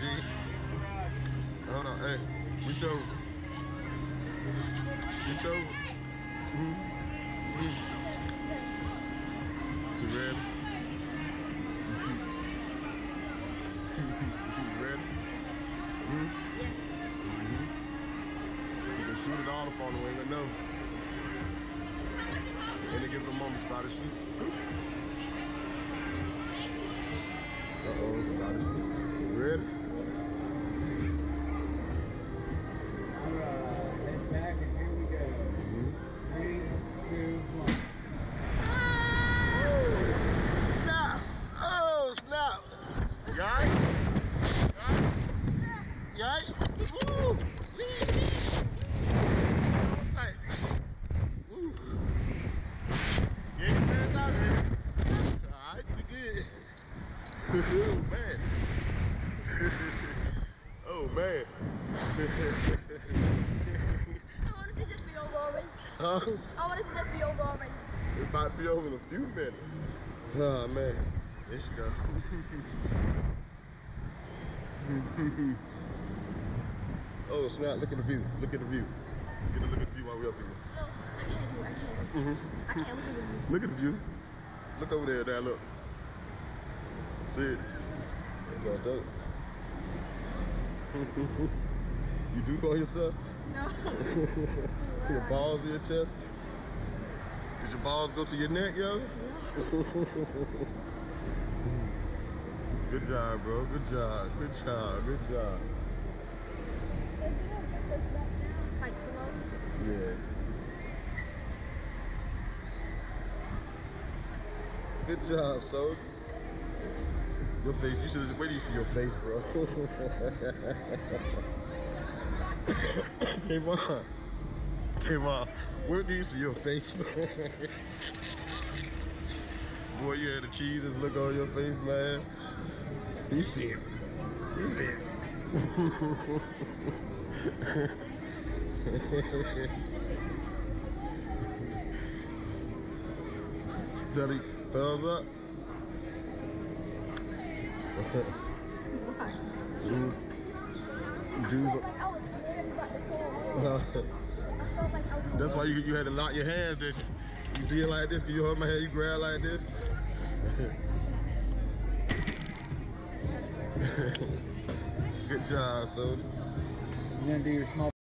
G. Hold on, hey, reach over. Reach over. You ready? You ready? You can shoot it all the phone, we ain't gonna know. And they give the mom a spot to shoot. Uh-oh, it's about to shoot. You ready? Alright, head back and here we go. 3, 2, 1. Snap! Oh, snap! Yike! Yike! Woo! Tight. Woo! Get your hands out here. Alright, we good. Oh, man. Oh, man. I want it to just be over already. Huh? I want it to just be over already. It's about to be over in a few minutes. Oh, man. There she go. Oh, snap. Look at the view. Look at the view. Get a look at the view while we're up here. No, I can't do it. I can't. I can't look at the view. Look at the view. Look over there, Dad. Look. See it? That's all dope. You do call yourself? No. Your balls in your chest? Did your balls go to your neck, yo? No. Good job, bro. Good job. Good job. Good job. Let's do that. Check this back now. Like slowly. Yeah. Good job, soldier. Your face, you should have, wait till you see your face, bro. Come on. Come on. Where do you see your face, bro? Boy, you had the cheeses look on your face, man. You see it. You see it. Daddy, thumbs up. Why? I felt like I was scared about the fall. I felt like I was That's why you had to lock your hands, did you? You did like this, you hold my hand, you grab like this. Good job, soldier. You're gonna do your small